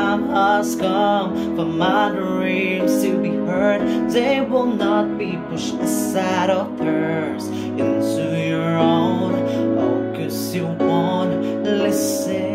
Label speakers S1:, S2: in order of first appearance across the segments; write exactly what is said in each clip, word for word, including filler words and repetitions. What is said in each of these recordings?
S1: time has come for my dreams to be heard. They will not be pushed aside or thrust into your own. Oh, cause you won't listen.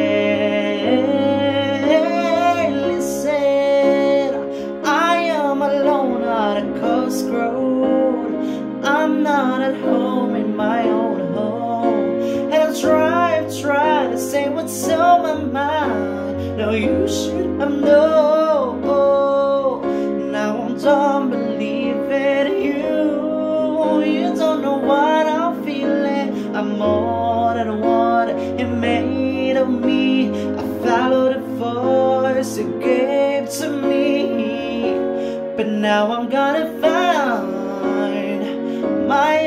S1: Listen, I am alone at a crossroad. I'm not at home in my own home, and I try, I try to say what's on my mind. No, you should have known. Now I'm done believing you. You don't know what I'm feeling. I'm more than what it made of me. I followed the voice you gave to me, but now I'm gonna find my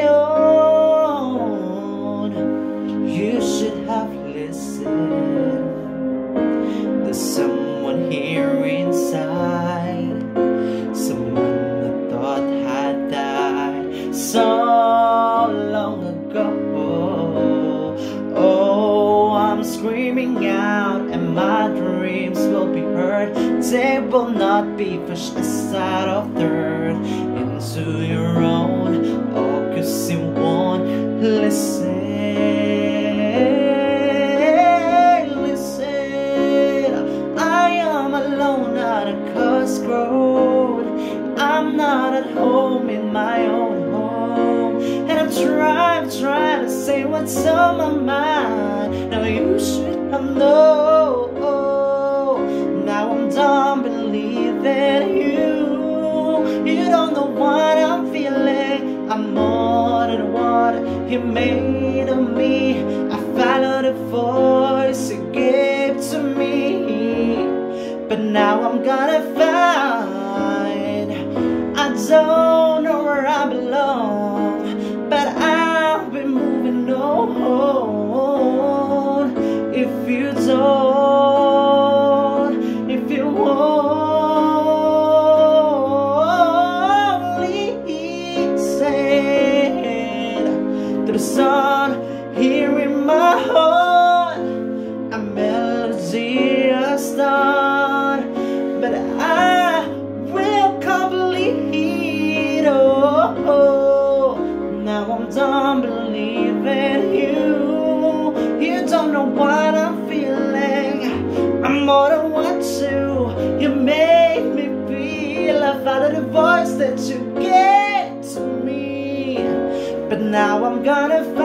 S1: own. You should have listened. There's someone here inside, someone I thought had died so long ago. Oh, I'm screaming out and my dreams will be heard. They will not be pushed aside or third into your own. Oh, cause you won't listen. Listen, I am alone at a crossroad. I'm not at home in my own home, and I'm trying, trying to say what's on my mind. Now you should have known. Now I'm done believing you. You don't know what I'm feeling. I'm more than what you made of me. I follow the voice you gave to me, but now I'm gonna find. I don't know where I belong, but I'll be moving on. If you don't, if you won't listen to the song here in my heart, a melody has done, but I will complete. Oh, now I'm done believing you. You don't know what I'm feeling. I'm more than what you You made me feel. I followed the voice that you gave to me, but now I'm gonna find